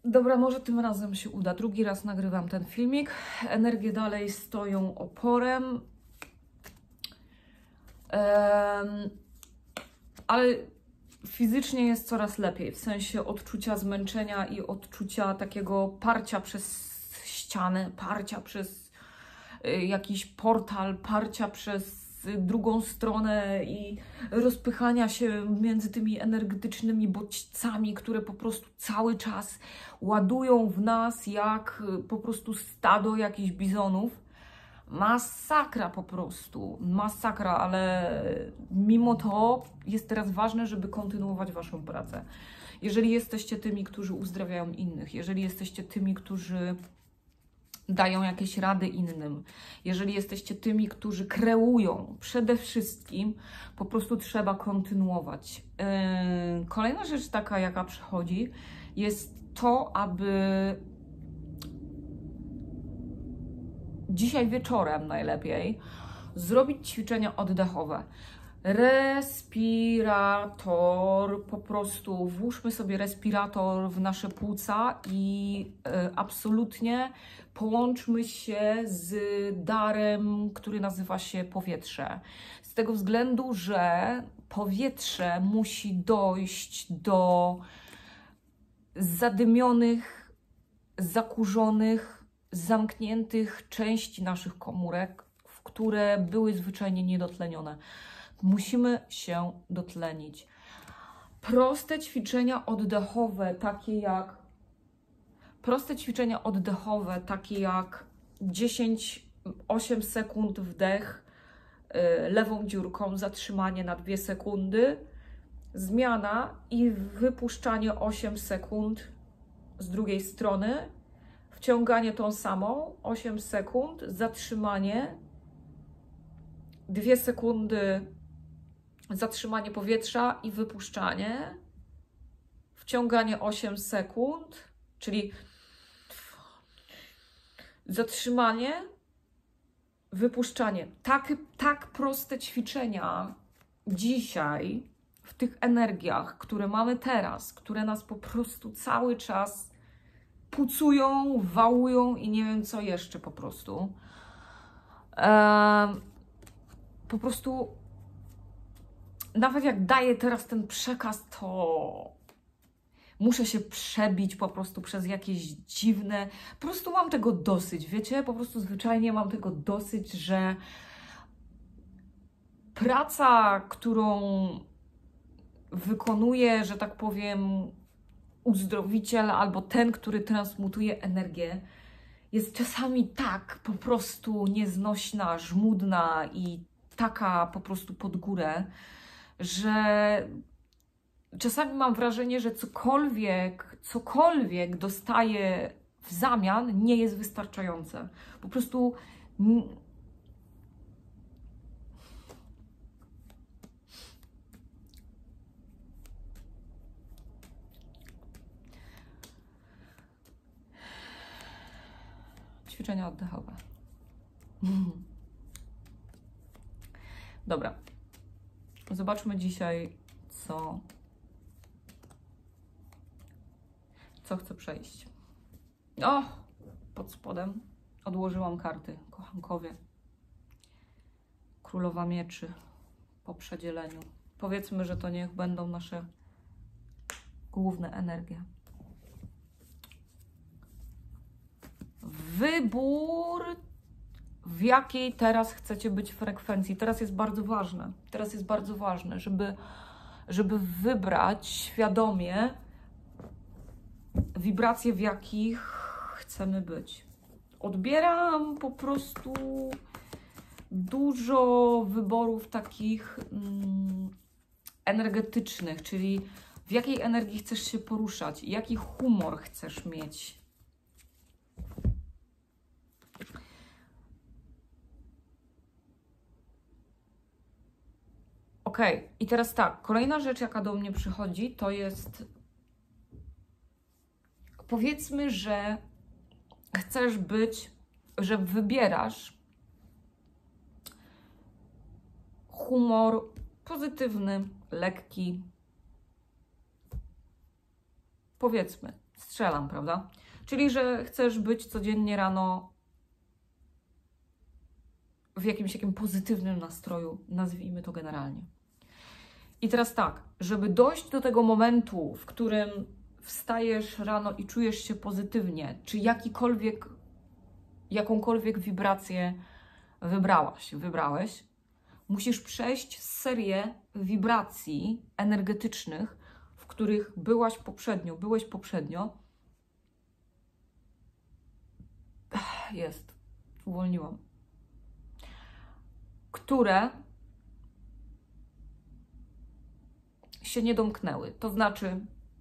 Dobra, może tym razem się uda. Drugi raz nagrywam ten filmik. Energie dalej stoją oporem. Ale fizycznie jest coraz lepiej. W sensie odczucia zmęczenia i odczucia takiego parcia przez ścianę, parcia przez jakiś portal, parcia przez drugą stronę i rozpychania się między tymi energetycznymi bodźcami, które po prostu cały czas ładują w nas jak po prostu stado jakichś bizonów. Masakra po prostu, masakra, ale mimo to jest teraz ważne, żeby kontynuować Waszą pracę. Jeżeli jesteście tymi, którzy uzdrawiają innych, jeżeli jesteście tymi, którzy dają jakieś rady innym, jeżeli jesteście tymi, którzy kreują, przede wszystkim po prostu trzeba kontynuować. Kolejna rzecz taka, jaka przychodzi, jest to, aby dzisiaj wieczorem najlepiej zrobić ćwiczenia oddechowe. Respirator, po prostu włóżmy sobie respirator w nasze płuca i absolutnie połączmy się z darem, który nazywa się powietrze. Z tego względu, że powietrze musi dojść do zadymionych, zakurzonych, zamkniętych części naszych komórek, które były zwyczajnie niedotlenione. Musimy się dotlenić. Proste ćwiczenia oddechowe, takie jak 8 sekund wdech lewą dziurką, zatrzymanie na 2 sekundy, zmiana i wypuszczanie 8 sekund z drugiej strony, wciąganie tą samą 8 sekund, zatrzymanie 2 sekundy, zatrzymanie powietrza i wypuszczanie, wciąganie 8 sekund, czyli zatrzymanie, wypuszczanie. Tak proste ćwiczenia dzisiaj w tych energiach, które mamy teraz, które nas po prostu cały czas pucują, wałują i nie wiem co jeszcze po prostu. Po prostu nawet jak daję teraz ten przekaz, to muszę się przebić po prostu przez jakieś dziwne... Po prostu mam tego dosyć, wiecie? Po prostu zwyczajnie mam tego dosyć, że praca, którą wykonuje, że tak powiem, uzdrowiciel albo ten, który transmutuje energię, jest czasami tak po prostu nieznośna, żmudna i taka po prostu pod górę, że czasami mam wrażenie, że cokolwiek dostaję w zamian, nie jest wystarczające. Po prostu ćwiczenia oddechowe. Dobra. Zobaczmy dzisiaj, co chcę przejść. O! Pod spodem odłożyłam karty, kochankowie. Królowa mieczy po przedzieleniu. Powiedzmy, że to niech będą nasze główne energie. Wybór, w jakiej teraz chcecie być frekwencji. Teraz jest bardzo ważne. Teraz jest bardzo ważne, żeby wybrać świadomie wibracje, w jakich chcemy być. Odbieram po prostu dużo wyborów takich energetycznych, czyli w jakiej energii chcesz się poruszać, jaki humor chcesz mieć. Ok, i teraz tak, kolejna rzecz, jaka do mnie przychodzi, to jest, powiedzmy, że chcesz być, że wybierasz humor pozytywny, lekki. Powiedzmy, Strzelam, prawda? Czyli, że chcesz być codziennie rano w jakimś takim pozytywnym nastroju, nazwijmy to generalnie. I teraz tak, żeby dojść do tego momentu, w którym wstajesz rano i czujesz się pozytywnie, czy jakąkolwiek wibrację wybrałeś, musisz przejść serię wibracji energetycznych, w których byłeś poprzednio. Jest, uwolniłam. Które się nie domknęły. To znaczy,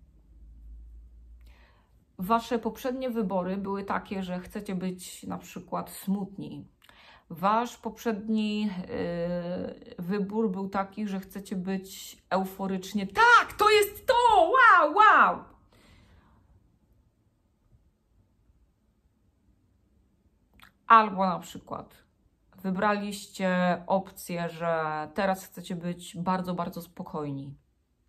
wasze poprzednie wybory były takie, że chcecie być na przykład smutni. Wasz poprzedni wybór był taki, że chcecie być euforycznie. Tak, to jest to! Wow, wow! Albo na przykład wybraliście opcję, że teraz chcecie być bardzo, bardzo spokojni.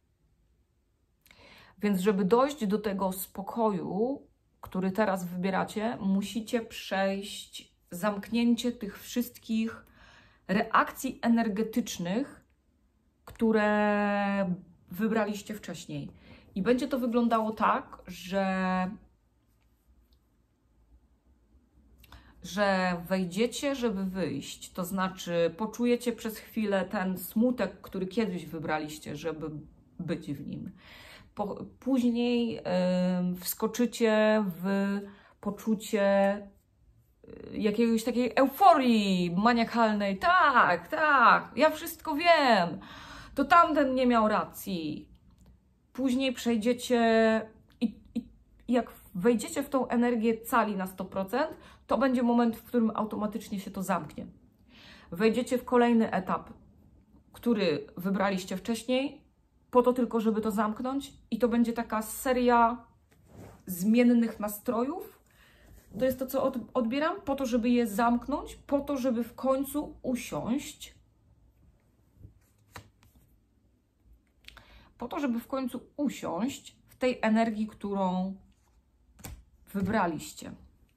Więc żeby dojść do tego spokoju, który teraz wybieracie, musicie przejść zamknięcie tych wszystkich reakcji energetycznych, które wybraliście wcześniej. I będzie to wyglądało tak, że wejdziecie, żeby wyjść, to znaczy poczujecie przez chwilę ten smutek, który kiedyś wybraliście, żeby być w nim. Później wskoczycie w poczucie jakiejś takiej euforii maniakalnej. Tak, tak, ja wszystko wiem. To tamten nie miał racji. Później przejdziecie i jak wejdziecie w tą energię cali na 100%, to będzie moment, w którym automatycznie się to zamknie. Wejdziecie w kolejny etap, który wybraliście wcześniej, po to tylko, żeby to zamknąć, i to będzie taka seria zmiennych nastrojów. To jest to, co odbieram, po to, żeby je zamknąć, po to, żeby w końcu usiąść. Po to, żeby w końcu usiąść w tej energii, którą wybraliście.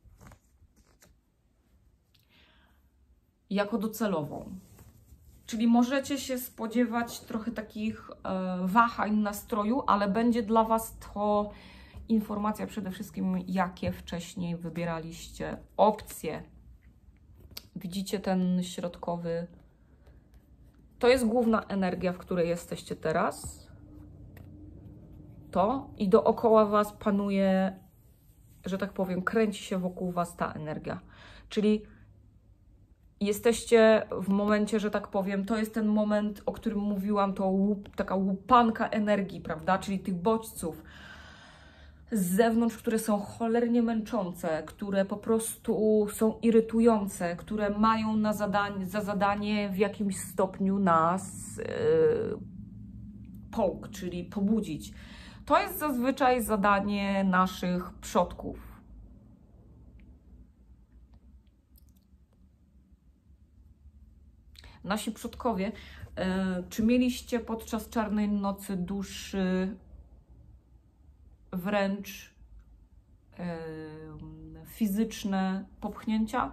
Jako docelową. Czyli możecie się spodziewać trochę takich wahań nastroju, ale będzie dla Was to informacja przede wszystkim, jakie wcześniej wybieraliście opcje. Widzicie ten środkowy? To jest główna energia, w której jesteście teraz. To i dookoła Was panuje, że tak powiem, kręci się wokół Was ta energia. Czyli jesteście w momencie, że tak powiem, to jest ten moment, o którym mówiłam, to taka łupanka energii, prawda? Czyli tych bodźców z zewnątrz, które są cholernie męczące, które po prostu są irytujące, które mają za zadanie w jakimś stopniu nas poke, czyli pobudzić. To jest zazwyczaj zadanie naszych przodków. Nasi przodkowie, czy mieliście podczas czarnej nocy duszy wręcz fizyczne popchnięcia?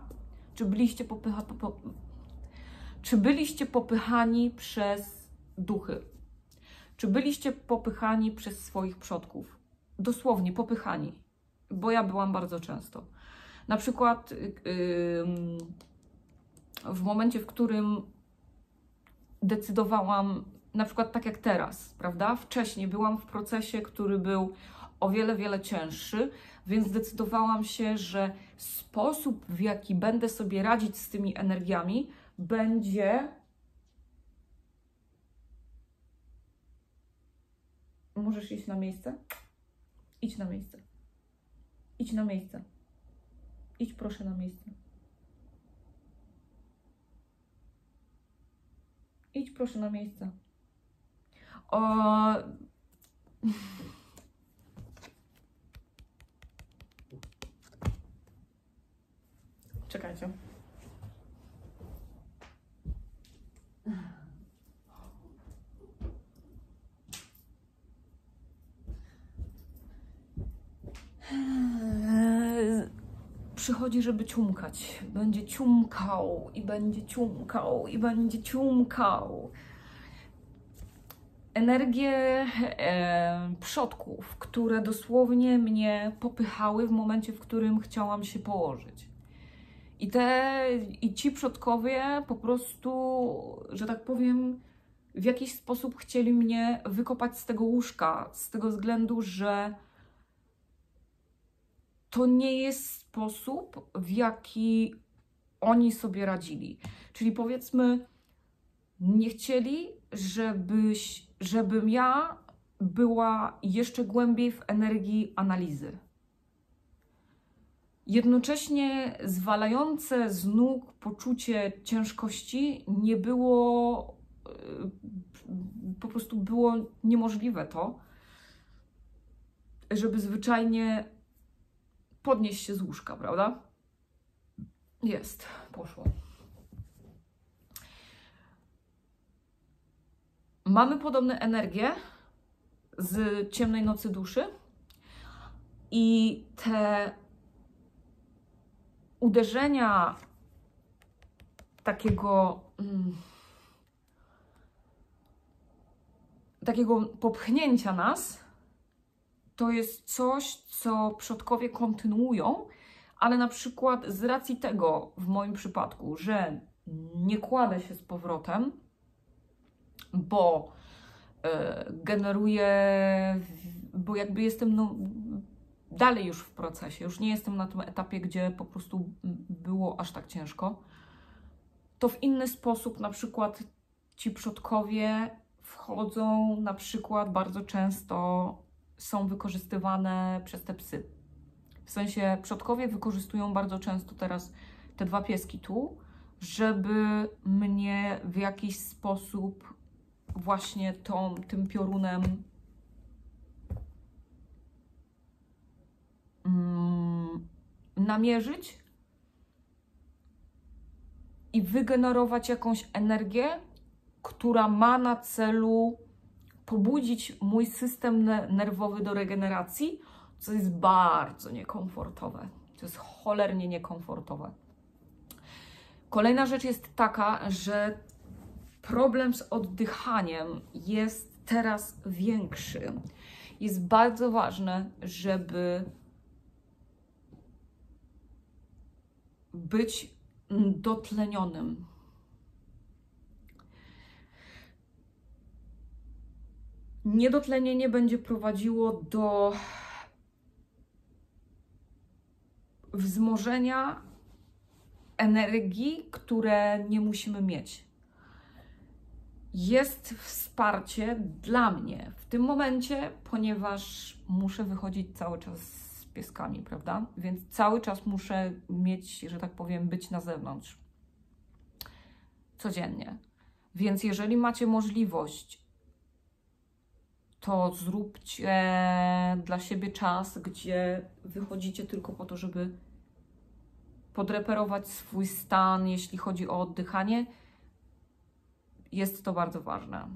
Czy byliście popychani przez duchy? Czy byliście popychani przez swoich przodków? Dosłownie popychani, bo ja byłam bardzo często. Na przykład w momencie, w którym decydowałam, na przykład tak jak teraz, prawda? Wcześniej byłam w procesie, który był o wiele, wiele cięższy, więc zdecydowałam się, że sposób, w jaki będę sobie radzić z tymi energiami, będzie... Możesz iść na miejsce? Idź na miejsce. Idź na miejsce. Idź proszę na miejsce. Idź proszę na miejsce. Czekajcie. przychodzi, żeby ciumkać. Będzie ciumkał i będzie ciumkał i będzie ciumkał. Energie przodków, które dosłownie mnie popychały w momencie, w którym chciałam się położyć. I ci przodkowie po prostu, że tak powiem, w jakiś sposób chcieli mnie wykopać z tego łóżka, z tego względu, że to nie jest sposób, w jaki oni sobie radzili. Czyli powiedzmy, nie chcieli, żebym ja była jeszcze głębiej w energii analizy. Jednocześnie zwalające z nóg poczucie ciężkości nie było, po prostu było niemożliwe to, żeby zwyczajnie podnieść się z łóżka, prawda? Jest, poszło. Mamy podobne energie z ciemnej nocy duszy i te uderzenia takiego popchnięcia nas, to jest coś, co przodkowie kontynuują, ale na przykład z racji tego, w moim przypadku, że nie kładę się z powrotem, bo generuję, bo jakby jestem dalej już w procesie, już nie jestem na tym etapie, gdzie po prostu było aż tak ciężko, to w inny sposób na przykład ci przodkowie wchodzą, na przykład bardzo często są wykorzystywane przez te psy. W sensie przodkowie wykorzystują bardzo często teraz te dwa pieski tu, żeby mnie w jakiś sposób właśnie tym piorunem namierzyć i wygenerować jakąś energię, która ma na celu pobudzić mój system nerwowy do regeneracji, co jest bardzo niekomfortowe. To jest cholernie niekomfortowe. Kolejna rzecz jest taka, że problem z oddychaniem jest teraz większy. Jest bardzo ważne, żeby być dotlenionym. Niedotlenienie będzie prowadziło do wzmożenia energii, które nie musimy mieć. Jest wsparcie dla mnie w tym momencie, ponieważ muszę wychodzić cały czas z pieskami, prawda? Więc cały czas muszę mieć, że tak powiem, być na zewnątrz. Codziennie. Więc jeżeli macie możliwość, to zróbcie dla siebie czas, gdzie wychodzicie tylko po to, żeby podreperować swój stan, jeśli chodzi o oddychanie. Jest to bardzo ważne.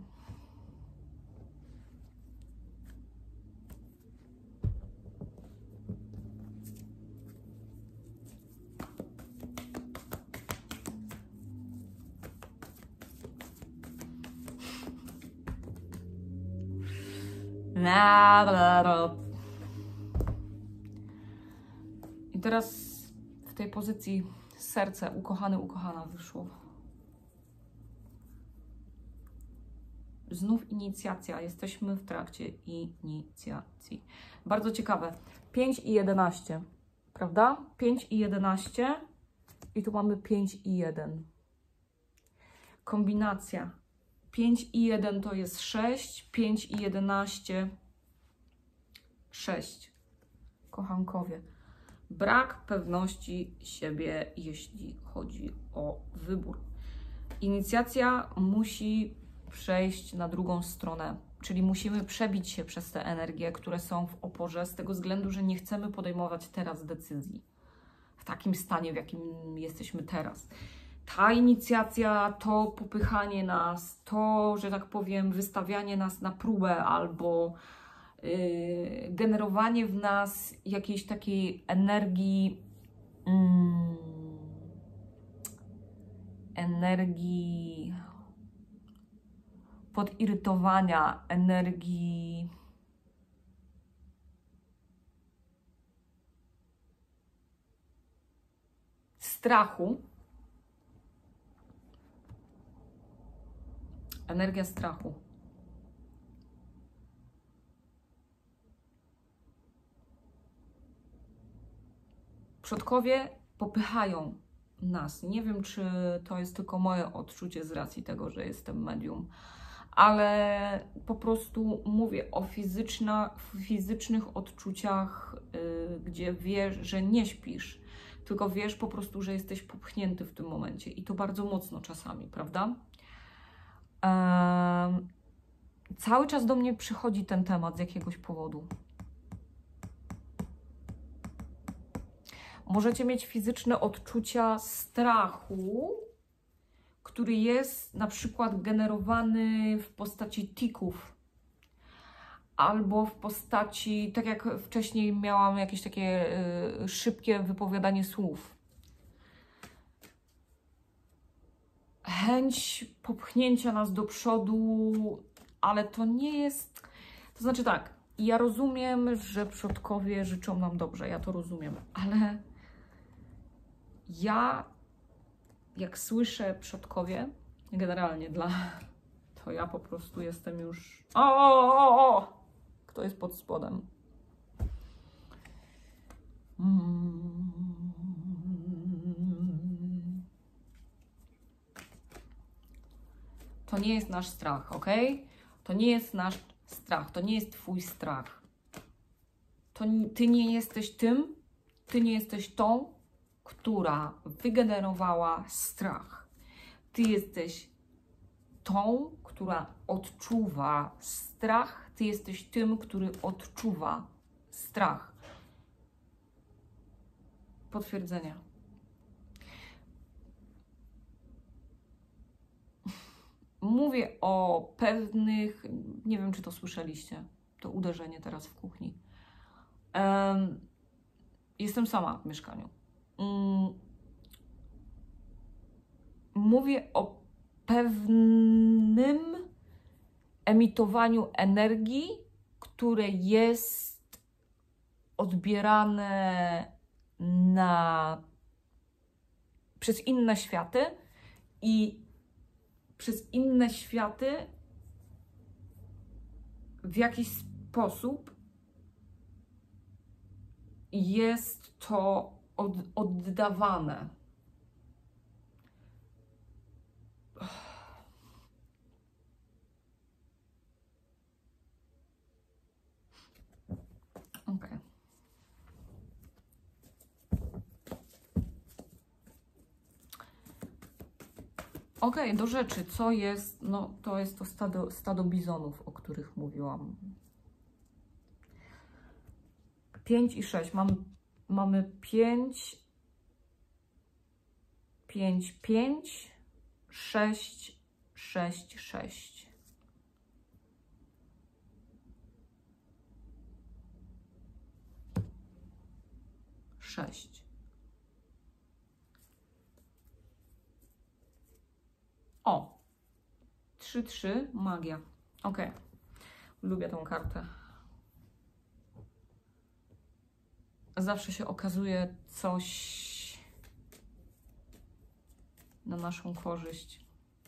I teraz w tej pozycji serce ukochany, ukochana wyszło. Znów inicjacja. Jesteśmy w trakcie inicjacji. Bardzo ciekawe. 5 i 11, prawda? 5 i 11 i tu mamy 5 i 1. Kombinacja. 5 i 1 to jest 6, 5 i 11 6. Kochankowie. Brak pewności siebie, jeśli chodzi o wybór. Inicjacja musi przejść na drugą stronę, czyli musimy przebić się przez te energie, które są w oporze, z tego względu, że nie chcemy podejmować teraz decyzji w takim stanie, w jakim jesteśmy teraz. Ta inicjacja, to popychanie nas, to, że tak powiem, wystawianie nas na próbę albo generowanie w nas jakiejś takiej energii energii podirytowania, energii strachu. Energia strachu. Przodkowie popychają nas. Nie wiem, czy to jest tylko moje odczucie z racji tego, że jestem medium, ale po prostu mówię o fizycznych odczuciach, gdzie wiesz, że nie śpisz, tylko wiesz po prostu, że jesteś popchnięty w tym momencie i to bardzo mocno czasami, prawda? Cały czas do mnie przychodzi ten temat z jakiegoś powodu. Możecie mieć fizyczne odczucia strachu, który jest na przykład generowany w postaci tików, albo w postaci, tak jak wcześniej miałam jakieś takie szybkie wypowiadanie słów. Chęć popchnięcia nas do przodu, ale to nie jest... To znaczy tak, ja rozumiem, że przodkowie życzą nam dobrze, ja to rozumiem, ale ja, jak słyszę przodkowie, generalnie to ja po prostu jestem już... O! Kto jest pod spodem? To nie jest nasz strach, ok? To nie jest nasz strach, to nie jest twój strach. Ty nie jesteś tym, ty nie jesteś tą, która wygenerowała strach. Ty jesteś tą, która odczuwa strach. Ty jesteś tym, który odczuwa strach. Potwierdzenie. Mówię o pewnych, nie wiem, czy to słyszeliście, to uderzenie teraz w kuchni. Jestem sama w mieszkaniu. Mówię o pewnym emitowaniu energii, które jest odbierane przez inne światy i przez inne światy w jakiś sposób jest to oddawane. Okay. Okej, do rzeczy. Co jest? No, to jest to stado bizonów, o których mówiłam. 5 i 6. Mamy 5, 5, 5, 6, 6, 6. O! 3, 3, magia. Ok. Lubię tą kartę. Zawsze się okazuje coś na naszą korzyść.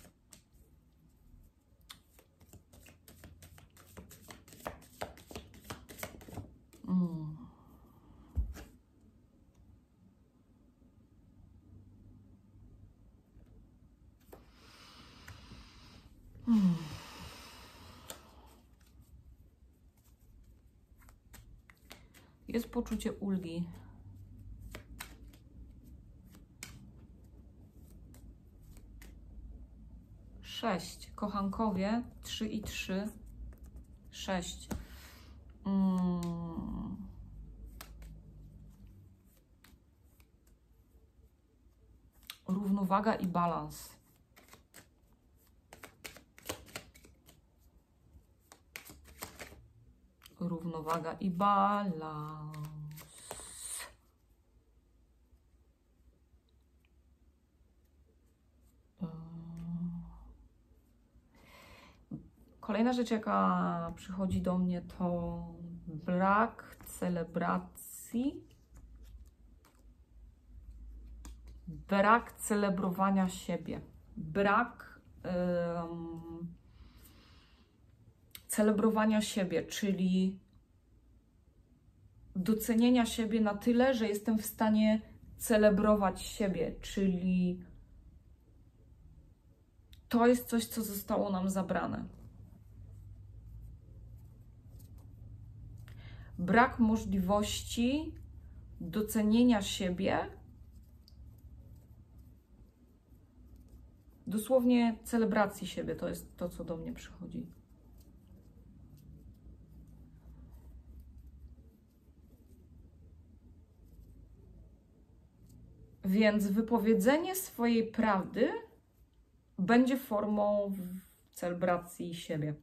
Jest poczucie ulgi. Sześć. Kochankowie. 3 i 3. 6. Równowaga i balans. Równowaga i balans. Kolejna rzecz, jaka przychodzi do mnie, to brak celebracji, brak celebrowania siebie, brak celebrowania siebie, czyli docenienia siebie na tyle, że jestem w stanie celebrować siebie, czyli to jest coś, co zostało nam zabrane. Brak możliwości docenienia siebie, dosłownie celebracji siebie, to jest to, co do mnie przychodzi. Więc wypowiedzenie swojej prawdy będzie formą celebracji siebie.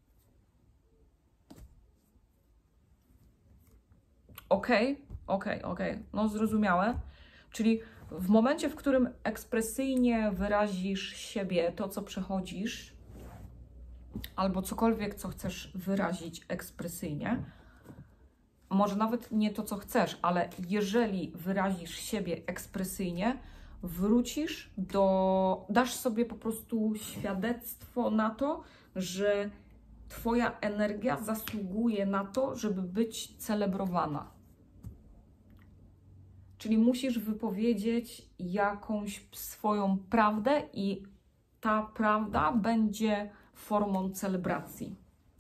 Okej. No zrozumiałe. Czyli w momencie, w którym ekspresyjnie wyrazisz siebie, to co przechodzisz, albo cokolwiek, co chcesz wyrazić ekspresyjnie, może nawet nie to, co chcesz, ale jeżeli wyrazisz siebie ekspresyjnie, wrócisz dasz sobie po prostu świadectwo na to, że Twoja energia zasługuje na to, żeby być celebrowana. Czyli musisz wypowiedzieć jakąś swoją prawdę i ta prawda będzie formą celebracji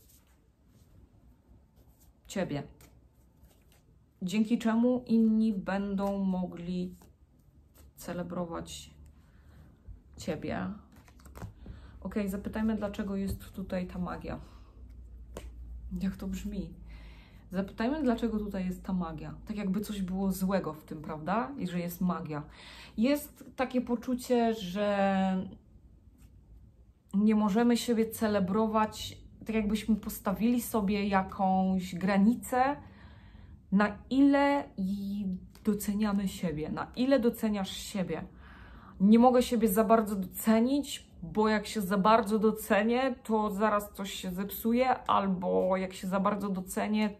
Ciebie. Dzięki czemu inni będą mogli celebrować Ciebie. Ok, zapytajmy, dlaczego jest tutaj ta magia. Jak to brzmi? Zapytajmy, dlaczego tutaj jest ta magia. Tak jakby coś było złego w tym, prawda? I że jest magia. Jest takie poczucie, że nie możemy siebie celebrować, tak jakbyśmy postawili sobie jakąś granicę, na ile doceniamy siebie, na ile doceniasz siebie. Nie mogę siebie za bardzo docenić, bo jak się za bardzo docenię, to zaraz coś się zepsuje, albo jak się za bardzo docenię,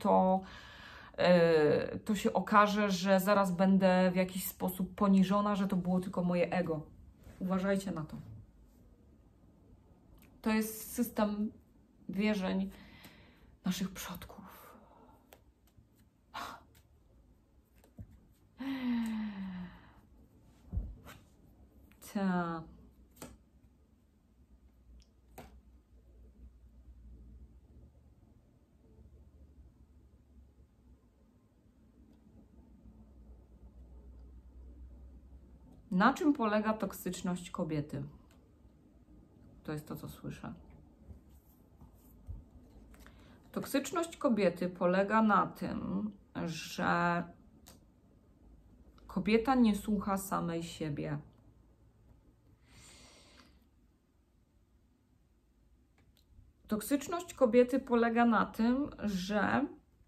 to się okaże, że zaraz będę w jakiś sposób poniżona, że to było tylko moje ego. Uważajcie na to. To jest system wierzeń naszych przodków. Ta. Na czym polega toksyczność kobiety? To jest to, co słyszę. Toksyczność kobiety polega na tym, że kobieta nie słucha samej siebie. Toksyczność kobiety polega na tym, że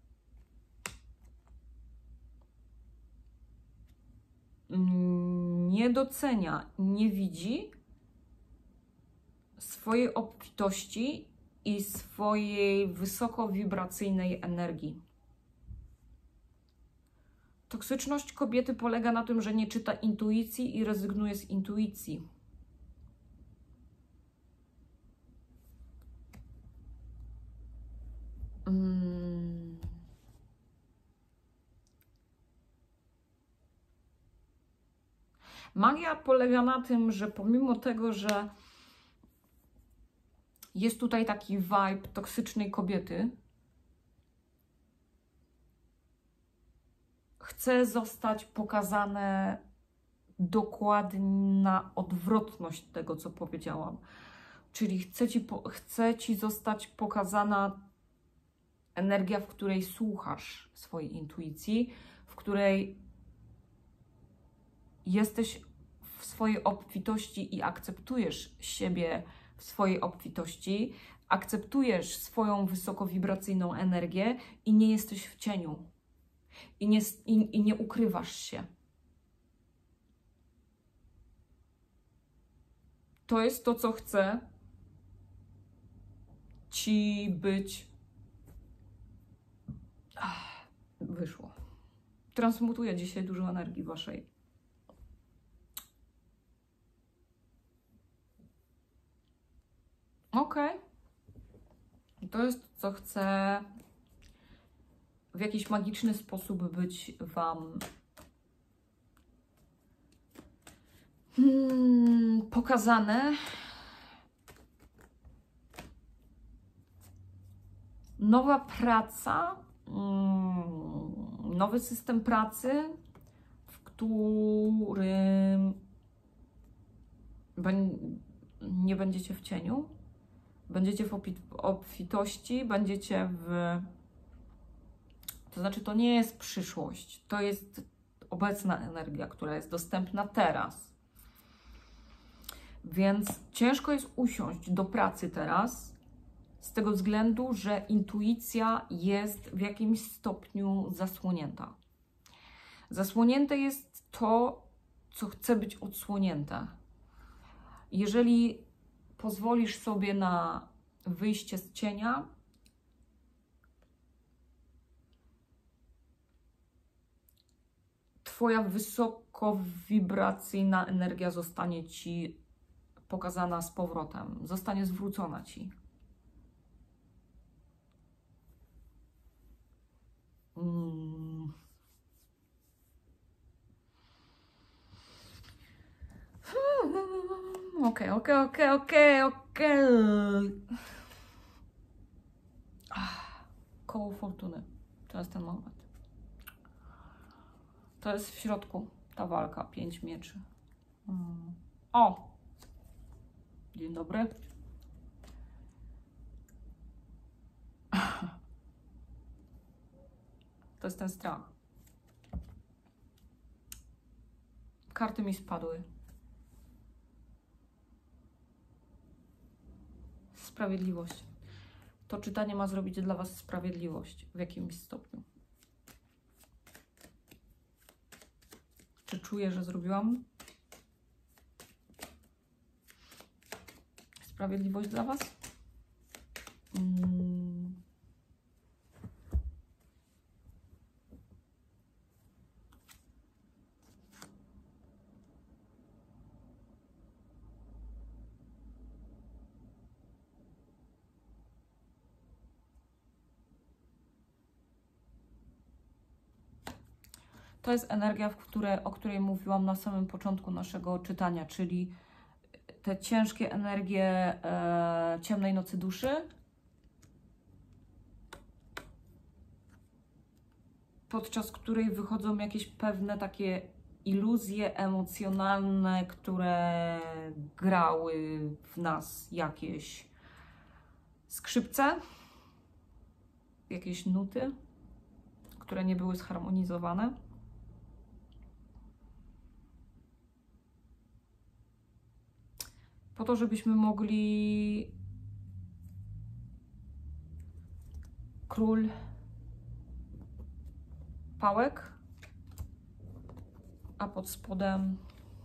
nie docenia, nie widzi swojej obfitości i swojej wysokowibracyjnej energii. Toksyczność kobiety polega na tym, że nie czyta intuicji i rezygnuje z intuicji. Magia polega na tym, że pomimo tego, że jest tutaj taki vibe toksycznej kobiety, chce zostać pokazane dokładna odwrotność tego, co powiedziałam. Czyli chce ci zostać pokazana energia, w której słuchasz swojej intuicji, w której jesteś w swojej obfitości i akceptujesz siebie w swojej obfitości, akceptujesz swoją wysokowibracyjną energię i nie jesteś w cieniu. I nie ukrywasz się. To jest to, co chce Ci być... Wyszło. Transmutuję dzisiaj dużo energii waszej. Okej. To jest, co chcę w jakiś magiczny sposób być wam pokazane. Nowa praca, nowy system pracy, w którym nie będziecie w cieniu, będziecie w obfitości, będziecie w... To znaczy, to nie jest przyszłość, to jest obecna energia, która jest dostępna teraz. Więc ciężko jest usiąść do pracy teraz, z tego względu, że intuicja jest w jakimś stopniu zasłonięta. Zasłonięte jest to, co chce być odsłonięte. Jeżeli pozwolisz sobie na wyjście z cienia, twoja wysokowibracyjna energia zostanie ci pokazana z powrotem, zostanie zwrócona ci. Okej. Koło fortuny. To jest ten moment. To jest w środku ta walka. 5 mieczy. O! Dzień dobry. To jest ten strach. Karty mi spadły. Sprawiedliwość. To czytanie ma zrobić dla was sprawiedliwość w jakimś stopniu. Czy czuję, że zrobiłam sprawiedliwość dla was? To jest energia, o której mówiłam na samym początku naszego czytania, czyli te ciężkie energie ciemnej nocy duszy, podczas której wychodzą jakieś pewne takie iluzje emocjonalne, które grały w nas jakieś skrzypce, jakieś nuty, które nie były zharmonizowane. Po to, żebyśmy mogli król pałek, a pod spodem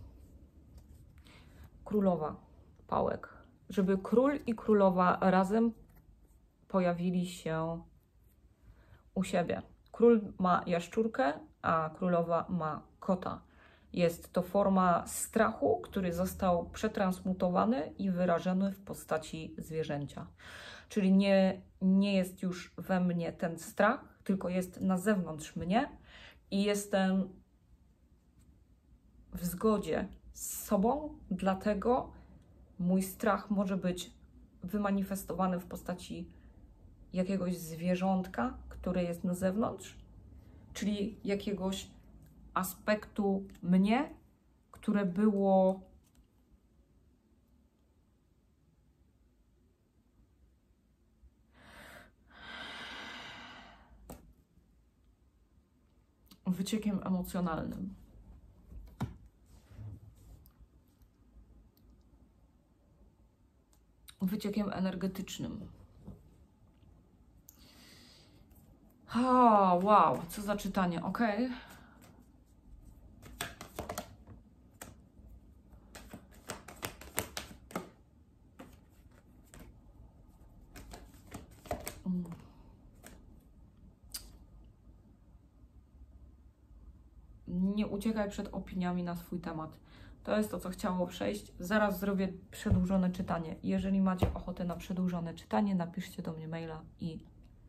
królowa pałek. Żeby król i królowa razem pojawili się u siebie. Król ma jaszczurkę, a królowa ma kota. Jest to forma strachu, który został przetransmutowany i wyrażony w postaci zwierzęcia. Czyli nie jest już we mnie ten strach, tylko jest na zewnątrz mnie i jestem w zgodzie z sobą, dlatego mój strach może być wymanifestowany w postaci jakiegoś zwierzątka, które jest na zewnątrz, czyli jakiegoś aspektu mnie, które było wyciekiem emocjonalnym. Wyciekiem energetycznym. O, wow, co za czytanie, ok. Nie uciekaj przed opiniami na swój temat. To jest to, co chciało przejść. Zaraz zrobię przedłużone czytanie. Jeżeli macie ochotę na przedłużone czytanie, napiszcie do mnie maila i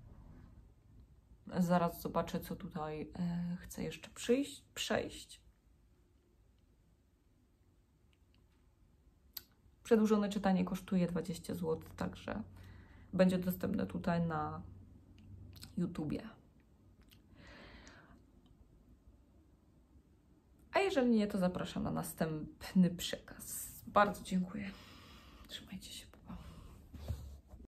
zaraz zobaczę, co tutaj chcę jeszcze przejść. Przedłużone czytanie kosztuje 20 zł, także będzie dostępne tutaj na YouTubie. A jeżeli nie, to zapraszam na następny przekaz. Bardzo dziękuję. Trzymajcie się.